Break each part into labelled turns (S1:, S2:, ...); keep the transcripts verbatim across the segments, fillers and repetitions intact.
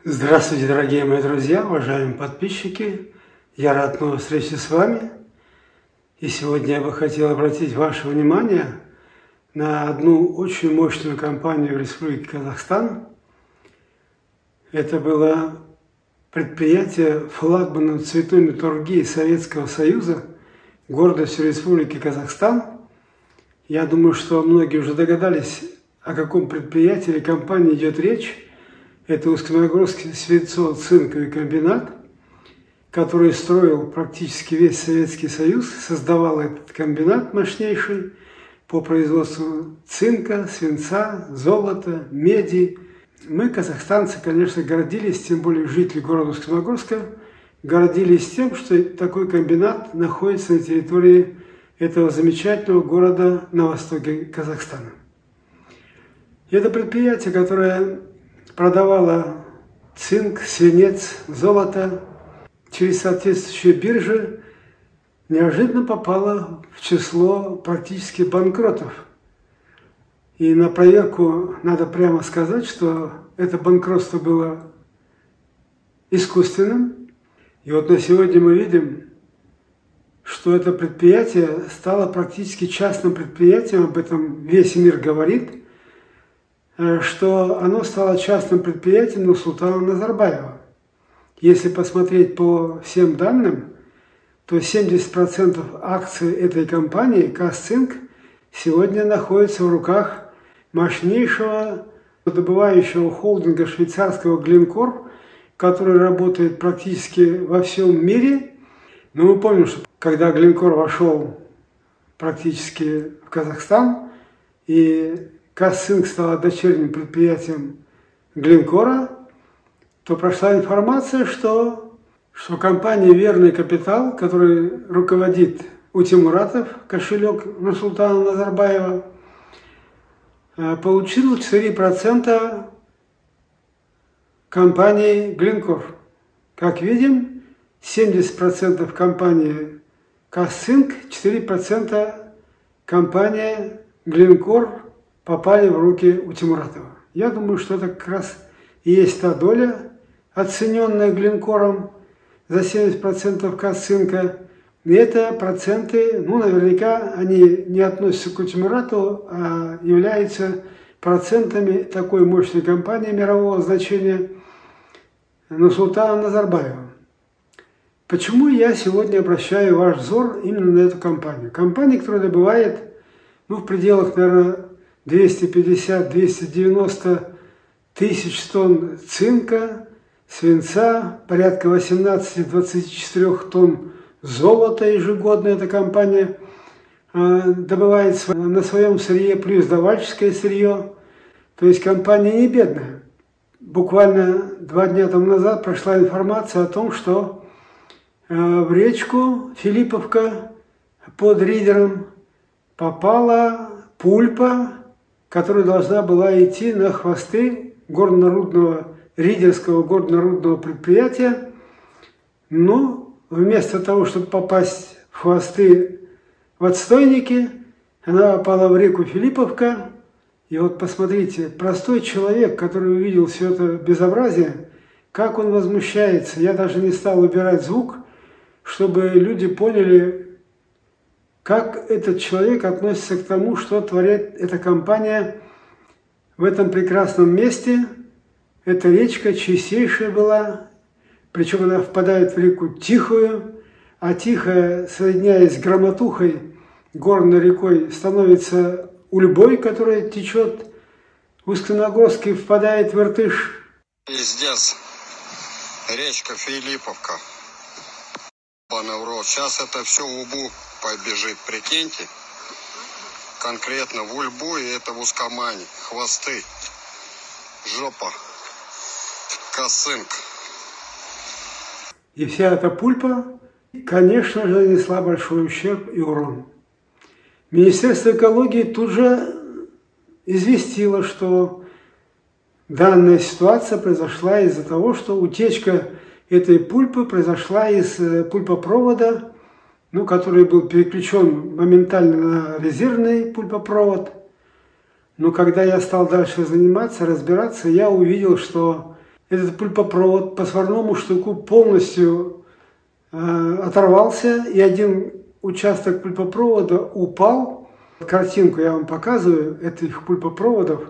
S1: Здравствуйте, дорогие мои друзья, уважаемые подписчики! Я рад новой встрече с вами. И сегодня я бы хотел обратить ваше внимание на одну очень мощную компанию в Республике Казахстан. Это было предприятие флагманом цветной металлургии Советского Союза, гордостью Республики Казахстан. Я думаю, что многие уже догадались, о каком предприятии или компании идет речь. Это Усть-Каменогорский свинцово-цинковый комбинат, который строил практически весь Советский Союз, создавал этот комбинат мощнейший по производству цинка, свинца, золота, меди. Мы, казахстанцы, конечно, гордились, тем более жители города Усть-Каменогорска, гордились тем, что такой комбинат находится на территории этого замечательного города на востоке Казахстана. И это предприятие, которое продавала цинк, свинец, золото через соответствующие биржи, неожиданно попала в число практически банкротов. И на проверку надо прямо сказать, что это банкротство было искусственным. И вот на сегодня мы видим, что это предприятие стало практически частным предприятием, об этом весь мир говорит, что оно стало частным предприятием Нурсултана Назарбаева. Если посмотреть по всем данным, то семьдесят процентов акций этой компании Казцинк сегодня находится в руках мощнейшего добывающего холдинга швейцарского Glencore, который работает практически во всем мире. Но мы помним, что когда Glencore вошел практически в Казахстан и Казцинк стала дочерним предприятием Glencore, то прошла информация, что, что компания «Верный капитал», которой руководит Утемуратов, кошелек Нурсултана Назарбаева, получила четыре процента компании Glencore. Как видим, семьдесят процентов компании Казцинк, четыре процента компания Glencore попали в руки Утемуратова. Я думаю, что это как раз и есть та доля, оцененная Glencore за семьдесят процентов Казцинка. И это проценты, ну, наверняка они не относятся к Утемуратову, а являются процентами такой мощной компании мирового значения Нурсултана Назарбаева. Почему я сегодня обращаю ваш взор именно на эту компанию? Компания, которая добывает, ну, в пределах, наверное, двести пятьдесят — двести девяносто тысяч тонн цинка, свинца, порядка восемнадцати — двадцати четырёх тонн золота ежегодно эта компания э, добывает на своем сырье, плюс давальческое сырье. То есть компания не бедная. Буквально два дня тому назад прошла информация о том, что э, в речку Филипповка под Ридером попала пульпа, которая должна была идти на хвосты горно-рудного, ридерского горно-рудного предприятия. Но вместо того, чтобы попасть в хвосты в отстойники, она попала в реку Филипповка. И вот посмотрите, простой человек, который увидел все это безобразие, как он возмущается. Я даже не стал убирать звук, чтобы люди поняли, как этот человек относится к тому, что творит эта компания в этом прекрасном месте. Эта речка чистейшая была, причем она впадает в реку Тихую, а Тихая, соединяясь с Громотухой, горной рекой, становится Ульбой, которая течет в Усть-Каменогорск и впадает в Иртыш.
S2: Пиздец. Речка Филипповка. Сейчас это все в Убу побежит, прикиньте. Конкретно в Ульбу, и это в Ускамане. Хвосты. Жопа. Казцинк.
S1: И вся эта пульпа, конечно же, нанесла большой ущерб и урон. Министерство экологии тут же известило, что данная ситуация произошла из-за того, что утечка этой пульпы произошла из пульпопровода, ну, который был переключен моментально на резервный пульпопровод. Но когда я стал дальше заниматься, разбираться, я увидел, что этот пульпопровод по сварному штуку полностью э, оторвался, и один участок пульпопровода упал. Картинку я вам показываю этих пульпопроводов.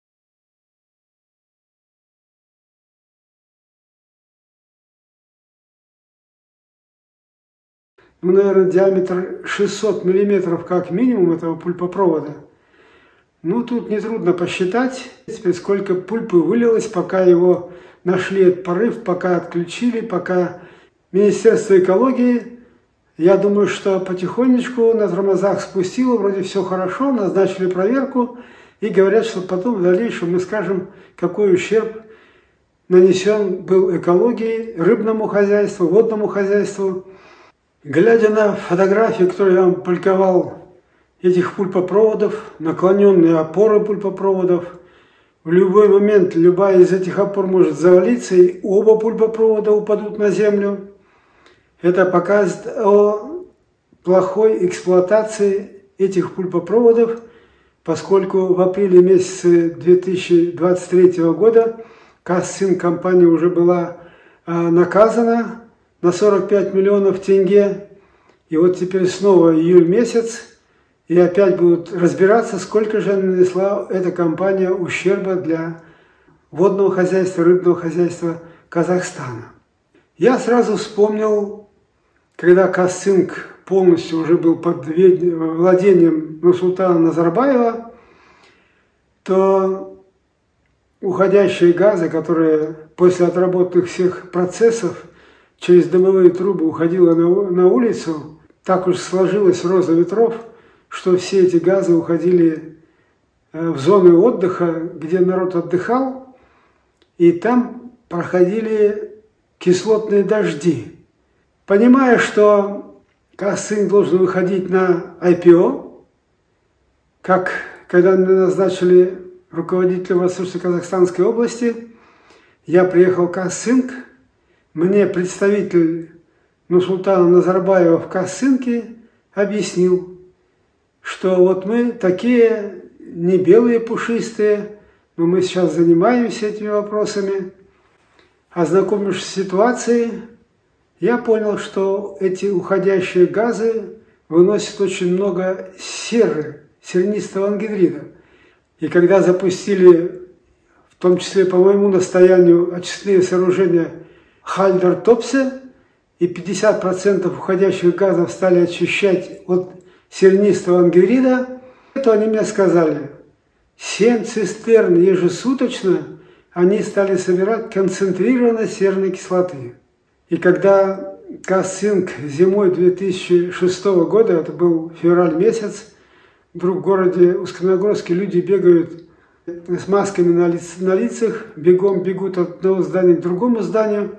S1: Ну, наверное, диаметр шестьсот миллиметров как минимум этого пульпопровода. Ну, тут нетрудно посчитать, сколько пульпы вылилось, пока его нашли этот порыв, пока отключили, пока Министерство экологии, я думаю, что потихонечку на тормозах спустило, вроде все хорошо, назначили проверку и говорят, что потом в дальнейшем мы скажем, какой ущерб нанесен был экологии, рыбному хозяйству, водному хозяйству. Глядя на фотографии, которые я вам публиковал, этих пульпопроводов, наклоненные опоры пульпопроводов, в любой момент любая из этих опор может завалиться, и оба пульпопровода упадут на землю. Это показывает о плохой эксплуатации этих пульпопроводов, поскольку в апреле месяце две тысячи двадцать третьего года Казцинк компания уже была наказана на сорок пять миллионов тенге. И вот теперь снова июль месяц, и опять будут разбираться, сколько же нанесла эта компания ущерба для водного хозяйства, рыбного хозяйства Казахстана. Я сразу вспомнил, когда Казцинк полностью уже был под владением Нурсултана Назарбаева, то уходящие газы, которые после отработанных всех процессов через дымовые трубы уходило на, на улицу, так уж сложилась роза ветров, что все эти газы уходили в зоны отдыха, где народ отдыхал, и там проходили кислотные дожди. Понимая, что Казцинк должен выходить на ай пи о, как когда меня назначили руководителем Восточно-Казахстанской области, я приехал в Казцинк. Мне представитель Нурсултана Назарбаева в Казцинке объяснил, что вот мы такие не белые пушистые, но мы сейчас занимаемся этими вопросами. Ознакомившись с ситуацией, я понял, что эти уходящие газы выносят очень много серы, сернистого ангидрида. И когда запустили, в том числе по моему настоянию, очистные сооружения Хальдер-Топсе, и пятьдесят процентов уходящих газов стали очищать от сернистого ангидрида, то они мне сказали, семь цистерн ежесуточно они стали собирать концентрированной серной кислоты. И когда Казцинк зимой две тысячи шестого года, это был февраль месяц, вдруг в городе Усть-Каменогорске люди бегают с масками на, лиц, на лицах, бегом бегут от одного здания к другому зданию,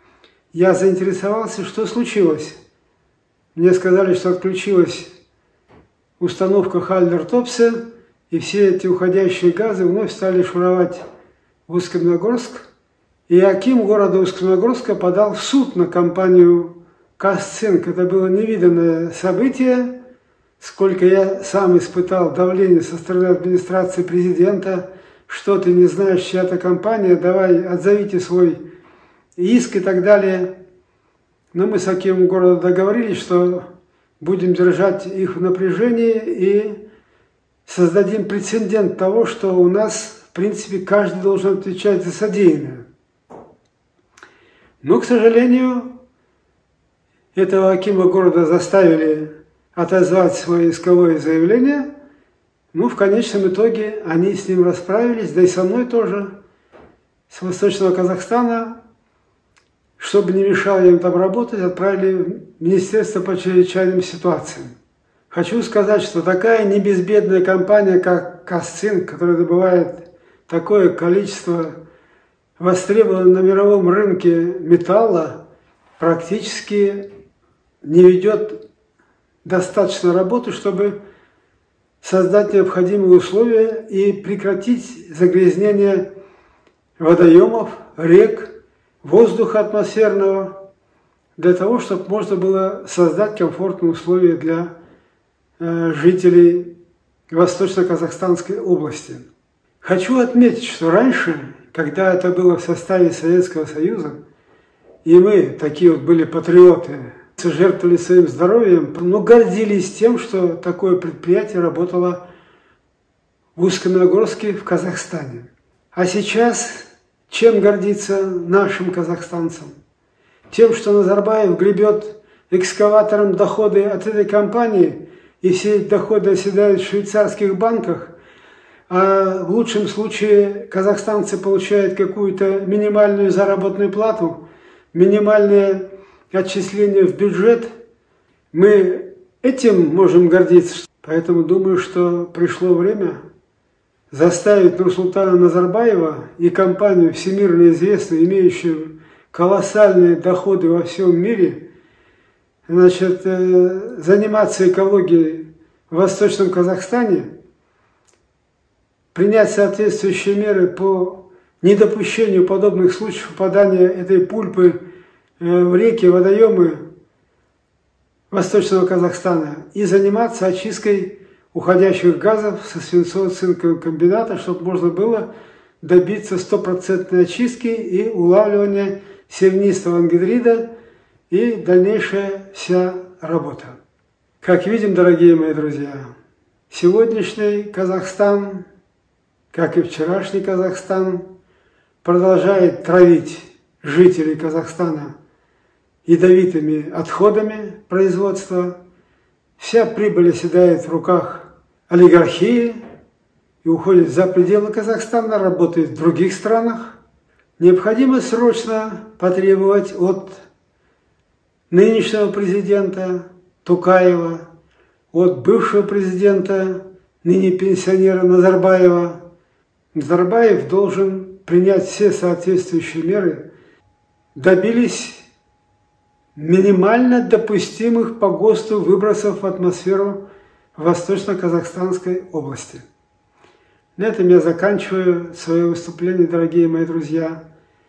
S1: я заинтересовался, что случилось. Мне сказали, что отключилась установка Хальдер-Топсе, и все эти уходящие газы вновь стали шуровать в Усть-Каменогорск. И аким города Усть-Каменогорска подал в суд на компанию Казцинк. Это было невиданное событие, сколько я сам испытал давление со стороны администрации президента, что ты не знаешь, чья это компания, давай отзовите свой иск и так далее. Но мы с акимом города договорились, что будем держать их в напряжении и создадим прецедент того, что у нас, в принципе, каждый должен отвечать за содеянное. Но, к сожалению, этого акима города заставили отозвать свое исковое заявление. Ну, в конечном итоге они с ним расправились, да и со мной тоже, с Восточного Казахстана. Чтобы не мешало им там работать, отправили в Министерство по чрезвычайным ситуациям. Хочу сказать, что такая небезбедная компания, как Казцинк, которая добывает такое количество востребованного на мировом рынке металла, практически не ведет достаточно работы, чтобы создать необходимые условия и прекратить загрязнение водоемов, рек, воздуха атмосферного, для того, чтобы можно было создать комфортные условия для э, жителей Восточно-Казахстанской области. Хочу отметить, что раньше когда это было в составе Советского Союза, и мы, такие вот были патриоты, жертвовали своим здоровьем, но гордились тем, что такое предприятие работало в Усть-Каменогорске в Казахстане. А сейчас чем гордиться нашим казахстанцам? Тем, что Назарбаев гребет экскаватором доходы от этой компании, и все эти доходы оседают в швейцарских банках, а в лучшем случае казахстанцы получают какую-то минимальную заработную плату, минимальное отчисление в бюджет. Мы этим можем гордиться. Поэтому думаю, что пришло время заставить Нурсултана Назарбаева и компанию всемирно известную, имеющую колоссальные доходы во всем мире, значит, заниматься экологией в Восточном Казахстане, принять соответствующие меры по недопущению подобных случаев попадания этой пульпы в реки, водоемы Восточного Казахстана и заниматься очисткой уходящих газов со свинцово-цинкового комбината, чтобы можно было добиться стопроцентной очистки и улавливания сернистого ангидрида и дальнейшая вся работа. Как видим, дорогие мои друзья, сегодняшний Казахстан, как и вчерашний Казахстан, продолжает травить жителей Казахстана ядовитыми отходами производства. Вся прибыль оседает в руках олигархии и уходит за пределы Казахстана, работает в других странах. Необходимо срочно потребовать от нынешнего президента Токаева, от бывшего президента, ныне пенсионера Назарбаева. Назарбаев должен принять все соответствующие меры. Добились минимально допустимых по ГОСТу выбросов в атмосферу в Восточно-Казахстанской области. На этом я заканчиваю свое выступление, дорогие мои друзья.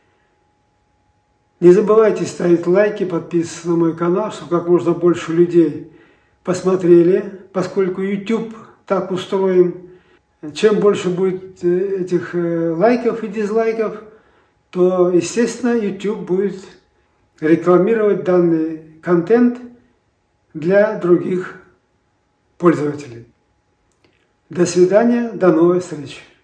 S1: Не забывайте ставить лайки, подписываться на мой канал, чтобы как можно больше людей посмотрели, поскольку YouTube так устроен. Чем больше будет этих лайков и дизлайков, то, естественно, YouTube будет рекламировать данный контент для других пользователей. До свидания, до новой встречи.